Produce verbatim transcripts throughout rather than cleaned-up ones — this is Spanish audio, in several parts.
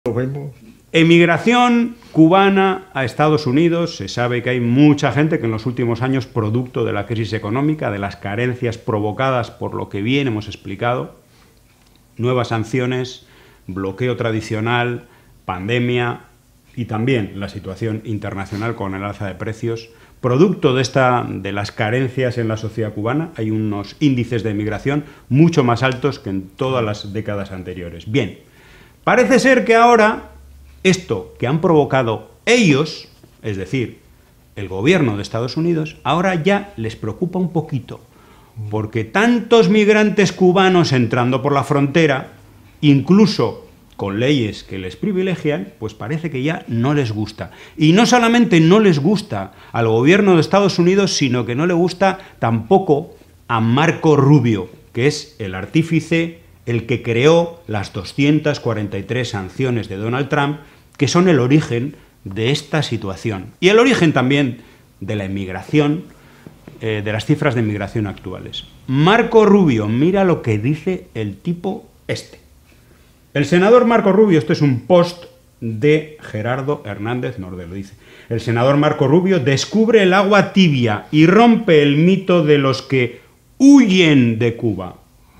Emigración cubana a Estados Unidos. Se sabe que hay mucha gente que en los últimos años, producto de la crisis económica, de las carencias provocadas por lo que bien hemos explicado, nuevas sanciones, bloqueo tradicional, pandemia y también la situación internacional con el alza de precios, producto de, esta, de las carencias en la sociedad cubana, hay unos índices de emigración mucho más altos que en todas las décadas anteriores. Bien, parece ser que ahora esto que han provocado ellos, es decir, el gobierno de Estados Unidos, ahora ya les preocupa un poquito, porque tantos migrantes cubanos entrando por la frontera, incluso con leyes que les privilegian, pues parece que ya no les gusta. Y no solamente no les gusta al gobierno de Estados Unidos, sino que no le gusta tampoco a Marco Rubio, que es el artífice, el que creó las doscientas cuarenta y tres sanciones de Donald Trump, que son el origen de esta situación. Y el origen también de la inmigración, eh, de las cifras de inmigración actuales. Marco Rubio, mira lo que dice el tipo este. El senador Marco Rubio, este es un post de Gerardo Hernández Nordelo, dice: el senador Marco Rubio descubre el agua tibia y rompe el mito de los que huyen de Cuba.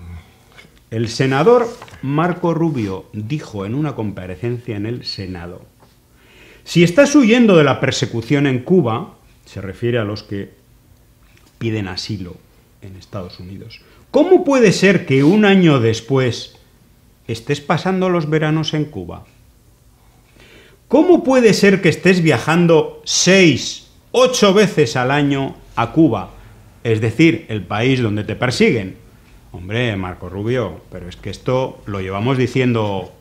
El senador Marco Rubio dijo en una comparecencia en el Senado: si estás huyendo de la persecución en Cuba, se refiere a los que piden asilo en Estados Unidos, ¿cómo puede ser que un año después estés pasando los veranos en Cuba? ¿Cómo puede ser que estés viajando seis, ocho veces al año a Cuba, es decir, el país donde te persiguen? Hombre, Marco Rubio, pero es que esto lo llevamos diciendo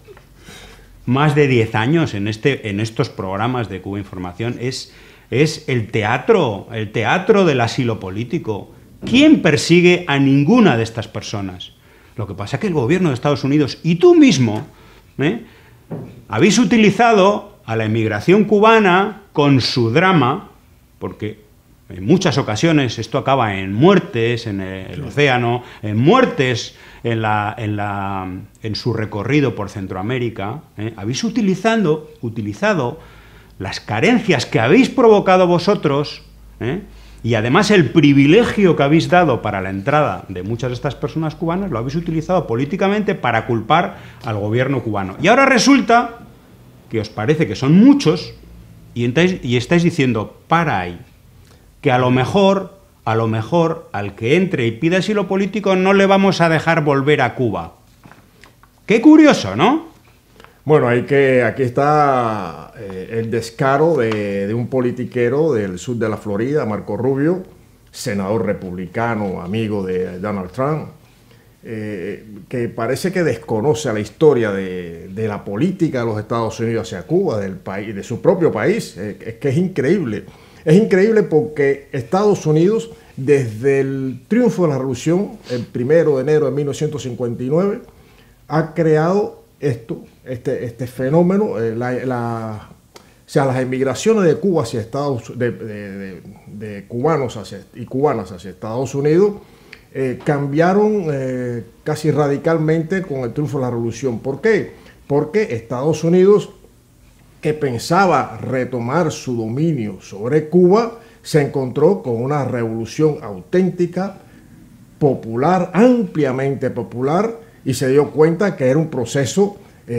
más de diez años en, este, en estos programas de Cuba Información. Es, es el teatro, el teatro del asilo político. ¿Quién persigue a ninguna de estas personas? Lo que pasa es que el gobierno de Estados Unidos y tú mismo ¿eh? habéis utilizado a la emigración cubana con su drama, porque en muchas ocasiones esto acaba en muertes en el océano, en muertes en, la, en, la, en su recorrido por Centroamérica. ¿eh? Habéis utilizando, utilizado las carencias que habéis provocado vosotros, ¿eh? y además el privilegio que habéis dado para la entrada de muchas de estas personas cubanas, lo habéis utilizado políticamente para culpar al gobierno cubano. Y ahora resulta que os parece que son muchos y, entáis, y estáis diciendo, para ahí, que a lo mejor, a lo mejor, al que entre y pida asilo político no le vamos a dejar volver a Cuba. Qué curioso, ¿no? Bueno, hay que, aquí está eh, el descaro de, de un politiquero del sur de la Florida, Marco Rubio, senador republicano, amigo de Donald Trump, eh, que parece que desconoce la historia de, de la política de los Estados Unidos hacia Cuba, del país, de su propio país. Eh, es que es increíble. Es increíble porque Estados Unidos, desde el triunfo de la revolución, el primero de enero de mil novecientos cincuenta y nueve, ha creado esto, este, este fenómeno, eh, la, la, o sea, las emigraciones de Cuba hacia Estados de, de, de, de cubanos hacia, y cubanas hacia Estados Unidos eh, cambiaron eh, casi radicalmente con el triunfo de la revolución. ¿Por qué? Porque Estados Unidos, que pensaba retomar su dominio sobre Cuba, se encontró con una revolución auténtica, popular, ampliamente popular, y se dio cuenta que era un proceso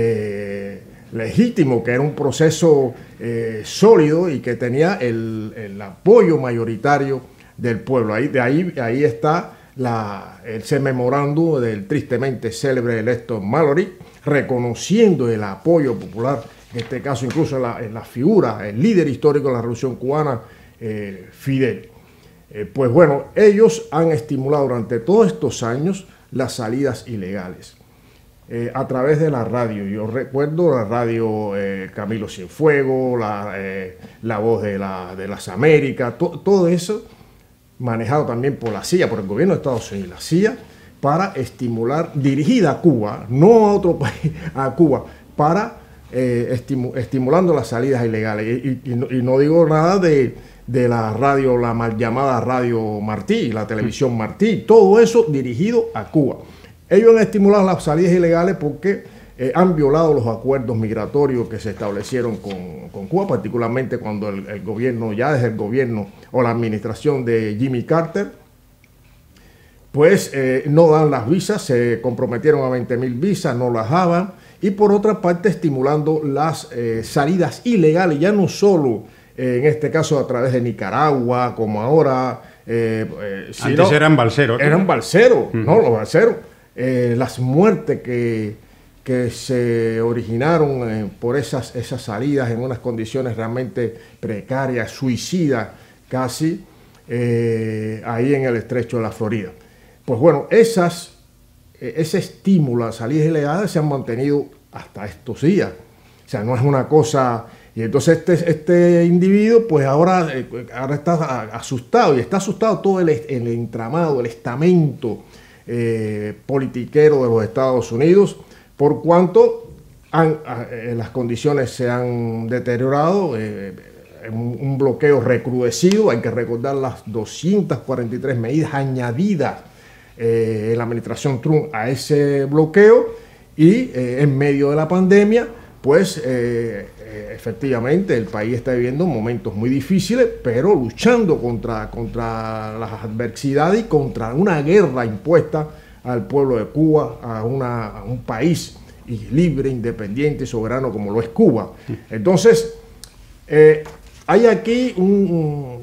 eh, legítimo, que era un proceso eh, sólido y que tenía el, el apoyo mayoritario del pueblo. Ahí, de ahí, ahí está la, ese memorándum del tristemente célebre Lester Mallory, reconociendo el apoyo popular, en este caso incluso en la, en la figura, el líder histórico de la Revolución Cubana, eh, Fidel. Eh, pues bueno, ellos han estimulado durante todos estos años las salidas ilegales eh, a través de la radio. Yo recuerdo la radio eh, Camilo Cienfuegos, la, eh, la voz de, la, de las Américas, to, todo eso manejado también por la C I A, por el gobierno de Estados Unidos, la C I A, para estimular, dirigida a Cuba, no a otro país, a Cuba, para Eh, estimu estimulando las salidas ilegales. Y, y, y, no, y no digo nada de, de la radio, la mal llamada Radio Martí, la televisión Martí, todo eso dirigido a Cuba. Ellos han estimulado las salidas ilegales porque eh, han violado los acuerdos migratorios que se establecieron con, con Cuba, particularmente cuando el, el gobierno, ya desde el gobierno o la administración de Jimmy Carter, pues eh, no dan las visas, se comprometieron a veinte mil visas, no las daban, y por otra parte estimulando las eh, salidas ilegales, ya no solo eh, en este caso a través de Nicaragua, como ahora. Eh, eh, Antes no, eran balseros. Eran balseros, uh-huh. ¿no? Los balseros. Eh, las muertes que, que se originaron eh, por esas, esas salidas en unas condiciones realmente precarias, suicidas casi, eh, ahí en el estrecho de la Florida. Pues bueno, esas, ese estímulo a salidas ilegales se han mantenido hasta estos días. O sea, no es una cosa... Y entonces este, este individuo pues ahora, ahora está asustado, y está asustado todo el, el entramado, el estamento eh, politiquero de los Estados Unidos, por cuanto han, eh, las condiciones se han deteriorado, eh, un, un bloqueo recrudecido. Hay que recordar las doscientas cuarenta y tres medidas añadidas eh, en la administración Trump a ese bloqueo, y eh, en medio de la pandemia, pues eh, efectivamente el país está viviendo momentos muy difíciles, pero luchando contra, contra las adversidades y contra una guerra impuesta al pueblo de Cuba, a, una, a un país libre, independiente y soberano como lo es Cuba. Entonces, eh, hay aquí un,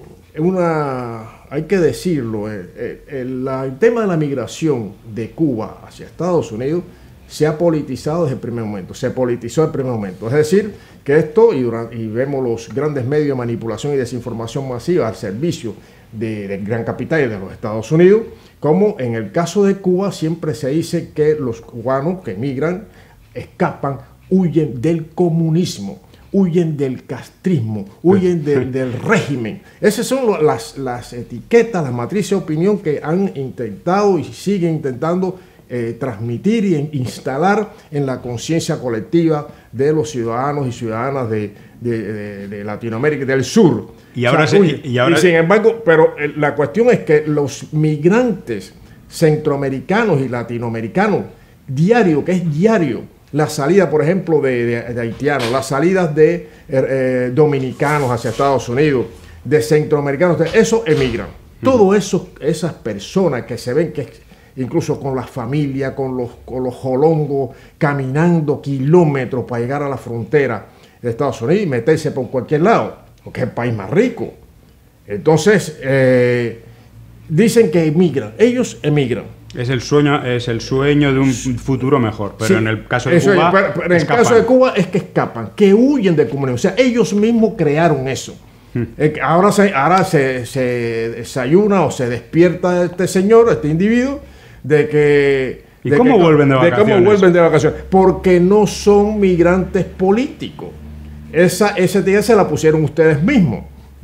una, hay que decirlo, el, el, el tema de la migración de Cuba hacia Estados Unidos se ha politizado desde el primer momento, se politizó desde el primer momento. Es decir, que esto, y, durante, y vemos los grandes medios de manipulación y desinformación masiva al servicio de, del gran capital y de los Estados Unidos, como en el caso de Cuba siempre se dice que los cubanos que emigran, escapan, huyen del comunismo, huyen del castrismo, huyen de, del régimen. Esas son las, las etiquetas, las matrices de opinión que han intentado y siguen intentando Eh, transmitir y instalar en la conciencia colectiva de los ciudadanos y ciudadanas de, de, de, de Latinoamérica, del sur. Y ahora, o sea, se, y, y ahora y sin embargo, pero eh, la cuestión es que los migrantes centroamericanos y latinoamericanos, diario, que es diario, la salida, por ejemplo, de, de, de haitianos, las salidas de eh, dominicanos hacia Estados Unidos, de centroamericanos, de, eso emigran. Uh-huh. Todas esas personas que se ven que incluso con la familia, con los, con los jolongos, caminando kilómetros para llegar a la frontera de Estados Unidos y meterse por cualquier lado, porque es el país más rico. Entonces, eh, dicen que emigran, ellos emigran. Es el sueño, es el sueño de un futuro mejor, pero sí, en el caso de eso, Cuba, pero, pero en el caso de Cuba es que escapan, que huyen del comunismo. O sea, ellos mismos crearon eso. Hmm. Ahora, se, ahora se, se desayuna o se despierta este señor, este individuo, de que... ¿Y de cómo que, vuelven de vacaciones? De cómo vuelven de vacaciones. Porque no son migrantes políticos. Esa, esa etiqueta se la pusieron ustedes mismos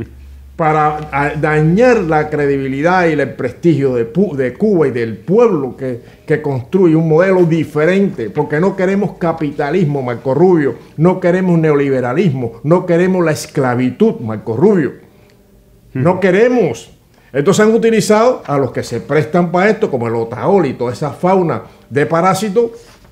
para a, dañar la credibilidad y el prestigio de, de Cuba y del pueblo que, que construye un modelo diferente. Porque no queremos capitalismo, Marco Rubio. No queremos neoliberalismo. No queremos la esclavitud, Marco Rubio. No queremos... Entonces han utilizado a los que se prestan para esto, como el otaol y toda esa fauna de parásitos,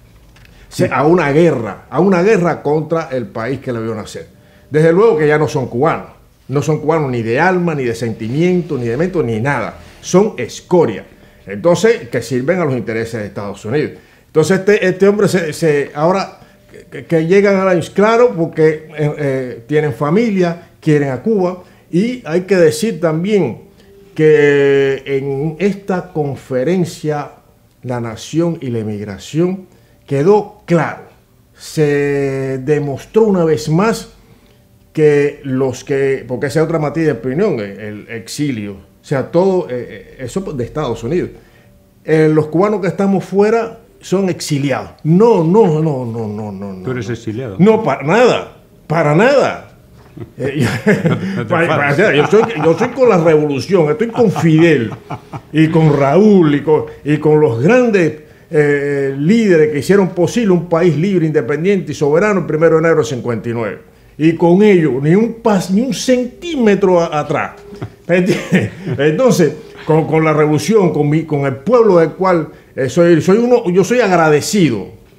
a una guerra, a una guerra contra el país que le vio nacer. Desde luego que ya no son cubanos, no son cubanos ni de alma, ni de sentimiento, ni de mente, ni nada. Son escoria. Entonces, que sirven a los intereses de Estados Unidos. Entonces este, este hombre se, se ahora que, que llegan a la... Claro, porque eh, eh, tienen familia, quieren a Cuba, y hay que decir también que en esta conferencia La Nación y la Emigración quedó claro, se demostró una vez más que los que, porque esa es otra materia de opinión, el exilio, o sea, todo eh, eso de Estados Unidos, eh, los cubanos que estamos fuera son exiliados. No, no, no, no, no, no. ¿Tú eres exiliado? No, para nada, para nada. Eh, no, no para, para, yo, soy, yo soy con la revolución, estoy con Fidel y con Raúl y con, y con los grandes eh, líderes que hicieron posible un país libre, independiente y soberano el primero de enero del cincuenta y nueve. Y con ellos ni un, pas, ni un centímetro a, atrás. Entonces, con, con la revolución, con, mi, con el pueblo del cual eh, soy, soy uno, yo soy agradecido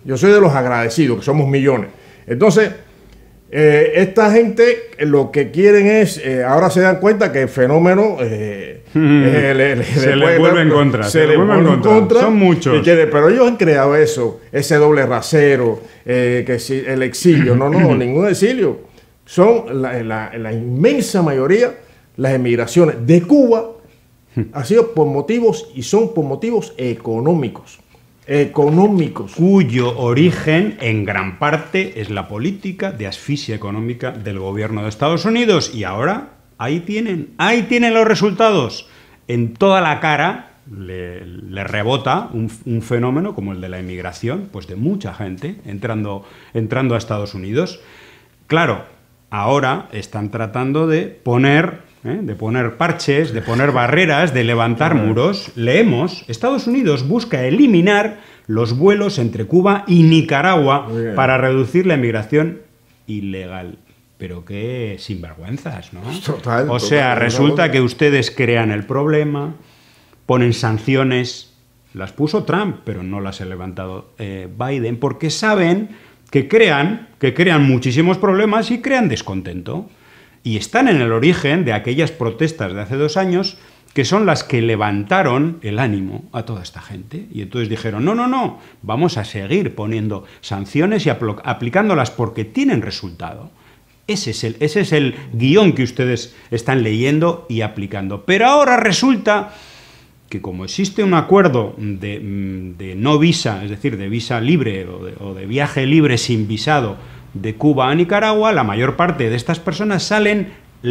Yo soy de los agradecidos, que somos millones. Entonces, eh, esta gente lo que quieren es, eh, ahora se dan cuenta que el fenómeno eh, mm. eh, le, le, se le le vuelve en contra. Se, se le vuelve en contra. contra. Son muchos. Quiere, pero ellos han creado eso, ese doble rasero, eh, que si, el exilio. No, no, ningún exilio. Son la, la, la inmensa mayoría las emigraciones de Cuba ha sido por motivos y son por motivos económicos. Económicos. Cuyo origen, en gran parte, es la política de asfixia económica del gobierno de Estados Unidos. Y ahora, ahí tienen, ahí tienen los resultados. En toda la cara le, le rebota un, un fenómeno como el de la inmigración, pues de mucha gente entrando, entrando a Estados Unidos. Claro, ahora están tratando de poner... ¿Eh? de poner parches, de poner barreras, de levantar muros. Leemos, Estados Unidos busca eliminar los vuelos entre Cuba y Nicaragua para reducir la inmigración ilegal. Pero qué sinvergüenzas, ¿no? Total, o sea, total, resulta total. que ustedes crean el problema, ponen sanciones, las puso Trump, pero no las ha levantado eh, Biden, porque saben que crean, que crean muchísimos problemas y crean descontento. Y están en el origen de aquellas protestas de hace dos años que son las que levantaron el ánimo a toda esta gente. Y entonces dijeron, no, no, no, vamos a seguir poniendo sanciones y apl- aplicándolas porque tienen resultado. Ese es, el, ese es el guión que ustedes están leyendo y aplicando. Pero ahora resulta que como existe un acuerdo de, de no visa, es decir, de visa libre o de, o de viaje libre sin visado, de Cuba a Nicaragua, la mayor parte de estas personas salen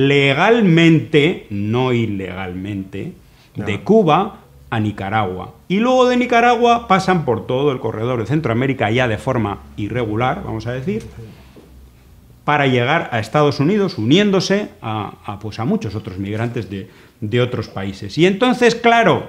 legalmente, no ilegalmente, no. de Cuba a Nicaragua. Y luego de Nicaragua pasan por todo el corredor de Centroamérica ya de forma irregular, vamos a decir, para llegar a Estados Unidos, uniéndose a, a, pues a muchos otros migrantes de, de otros países. Y entonces, claro,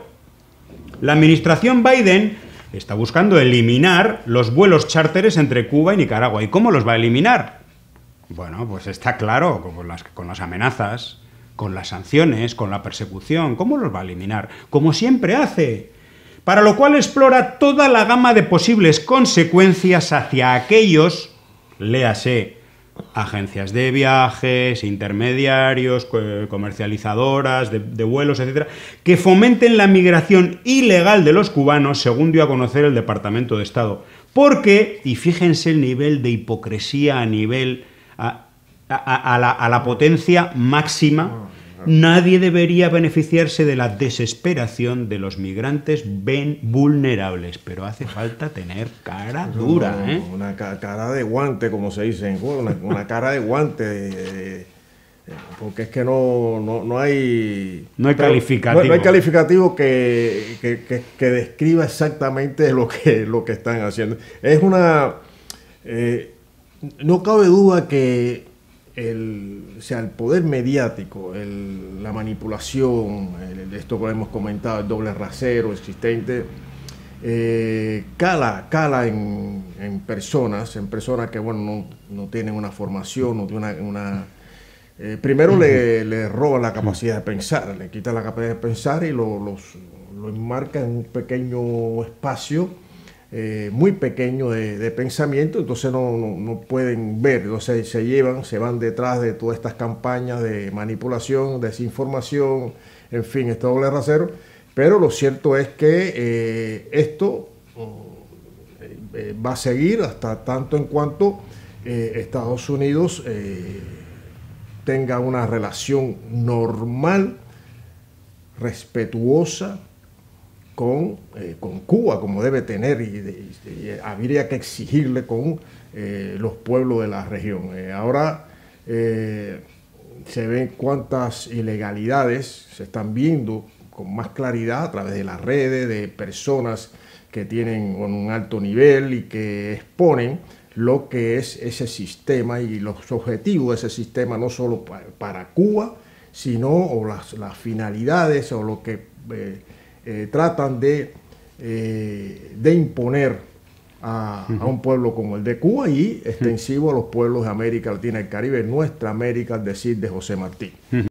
la administración Biden está buscando eliminar los vuelos charteres entre Cuba y Nicaragua. ¿Y cómo los va a eliminar? Bueno, pues está claro, con las, con las amenazas, con las sanciones, con la persecución. ¿Cómo los va a eliminar? Como siempre hace. Para lo cual explora toda la gama de posibles consecuencias hacia aquellos, léase, agencias de viajes, intermediarios, comercializadoras de, de vuelos, etcétera, que fomenten la migración ilegal de los cubanos, según dio a conocer el Departamento de Estado. Porque, y fíjense el nivel de hipocresía a nivel, a, a, a, la, a la potencia máxima, nadie debería beneficiarse de la desesperación de los migrantes ven vulnerables, pero hace falta tener cara dura, ¿eh? Una cara de guante, como se dice en Cuba, una, una cara de guante, de, de, porque es que no, no, no hay... No hay calificativo. No, no hay calificativo que, que, que, que describa exactamente lo que, lo que están haciendo. Es una... Eh, no cabe duda que El, o sea, el poder mediático, el, la manipulación, el, esto que hemos comentado, el doble rasero existente, eh, cala, cala en, en personas, en personas que bueno, no, no tienen una formación, no tienen una... una eh, primero uh-huh. le, le roban la capacidad de pensar, le quitan la capacidad de pensar y lo, los, lo enmarcan en un pequeño espacio Eh, muy pequeño de, de pensamiento, entonces no, no, no pueden ver, entonces se llevan, se van detrás de todas estas campañas de manipulación, desinformación, en fin, este doble rasero, pero lo cierto es que eh, esto eh, va a seguir hasta tanto en cuanto eh, Estados Unidos eh, tenga una relación normal, respetuosa, Con, eh, con Cuba, como debe tener, y, y, y habría que exigirle con eh, los pueblos de la región. Eh, ahora eh, se ven cuántas ilegalidades se están viendo con más claridad a través de las redes, de personas que tienen un alto nivel y que exponen lo que es ese sistema y los objetivos de ese sistema, no solo para, para Cuba, sino o las, las finalidades o lo que... Eh, Eh, tratan de, eh, de imponer a, uh-huh. a un pueblo como el de Cuba y extensivo uh-huh. a los pueblos de América Latina y el Caribe, nuestra América, al decir de José Martí. Uh-huh.